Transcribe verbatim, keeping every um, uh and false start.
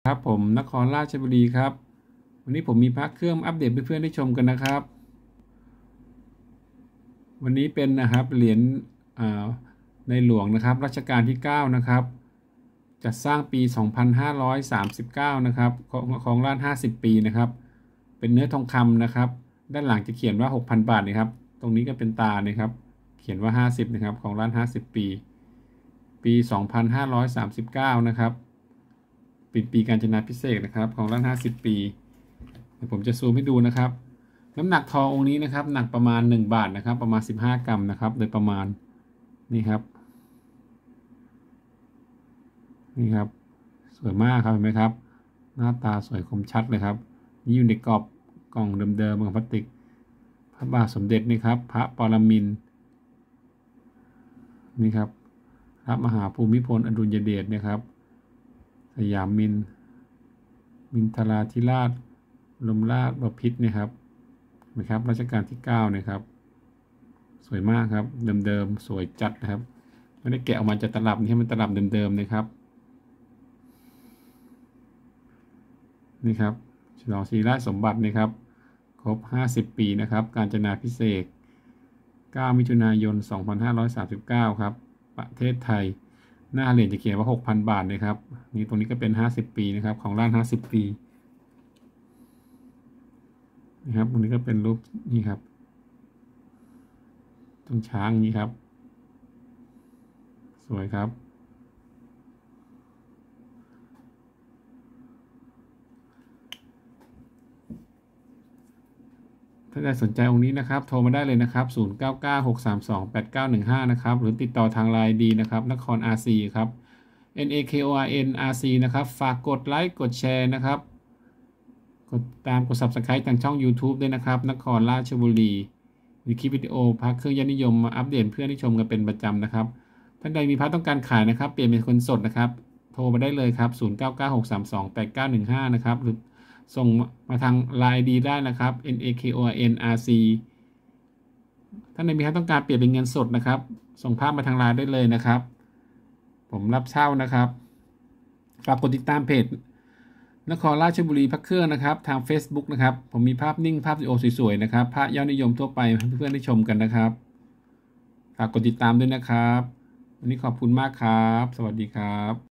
ครับผมนครราชบุรีครับวันนี้ผมมีพระเครื่องอัปเดตเพื่อนๆได้ชมกันนะครับวันนี้เป็นนะครับเหรียญในหลวงนะครับรัชกาลที่เก้านะครับจัดสร้างปี สองพันห้าร้อยสามสิบเก้า นะครับของของราชห้าสิบปีนะครับเป็นเนื้อทองคำนะครับด้านหลังจะเขียนว่า หกพัน บาทนะครับตรงนี้ก็เป็นตานะครับเขียนว่าห้าสิบนะครับของราชห้าสิบปีปี สองพันห้าร้อยสามสิบเก้า นะครับเป็นปีกาญจนาภิเษกนะครับของราชห้าสิบปีเดี๋ยวผมจะซูมให้ดูนะครับน้ำหนักทององค์นี้นะครับหนักประมาณหนึ่งบาทนะครับประมาณสิบห้ากรัมนะครับโดยประมาณนี่ครับนี่ครับสวยมากครับเห็นไหมครับหน้าตาสวยคมชัดเลยครับนี่อยู่ในกรอบกล่องเดิมๆของพลาสติกพระบาทสมเด็จนี่ครับพระปรมินทร์นี่ครับพระมหาภูมิพลอดุลยเดชนะครับสยามมินมินทราธิราชลมราชบพิตรนะครับนะครับรัชกาลที่เก้านะครับสวยมากครับเดิมๆสวยจัดนะครับไม่ได้แกะออกมาจากตลับนี่ให้มันตลับเดิมๆนะครับนี่ครับฉลองศรีราชสมบัตินะครับครบห้าสิบปีนะครับกาญจนาภิเษกเก้ามิถุนายนสองพันห้าร้อยสามสิบเก้าครับประเทศไทยหน้าเหรียญจะเขียนว่า หกพัน บาทนะครับนี่ตรงนี้ก็เป็นห้าสิบปีนะครับของร้านห้าสิบปีนะครับตรงนี้ก็เป็นรูปนี่ครับตรงช้างนี้ครับสวยครับถ้าใครสนใจองค์นี้นะครับโทรมาได้เลยนะครับศูนย์ เก้า เก้า หก สาม สอง แปด เก้า หนึ่ง ห้านะครับหรือติดต่อทางไลน์ดีนะครับนคร อาร์ ซี ครับ N A K O R N R C นะครับฝากกดไลค์กดแชร์นะครับกดตามกด Subscribe ทางช่อง YouTube ด้วยนะครับนครราชบุรีมีคลิปวิดีโอพระเครื่องยอดนิยมมาอัปเดตเพื่อนที่ชมกันเป็นประจำนะครับท่านใดมีพระต้องการขายนะครับเปลี่ยนเป็นคนสดนะครับโทรมาได้เลยครับศูนย์ เก้า เก้า หก สาม สอง แปด เก้า หนึ่ง ห้านะครับหรือส่งมาทาง ไลน์ ดีได้นะครับ N A K O R N R C ท่านใดมีพระต้องการเปลี่ยนเป็นเงินสดนะครับส่งภาพมาทาง ไลน์ ได้เลยนะครับผมรับเช่านะครับฝากกดติดตามเพจนครราชบุรีพระเครื่องนะครับทาง Facebook นะครับผมมีภาพนิ่งภาพวิดีโอสวยๆนะครับพระยอดนิยมทั่วไปให้เพื่อนๆได้ชมกันนะครับฝากกดติดตามด้วยนะครับวันนี้ขอบคุณมากครับสวัสดีครับ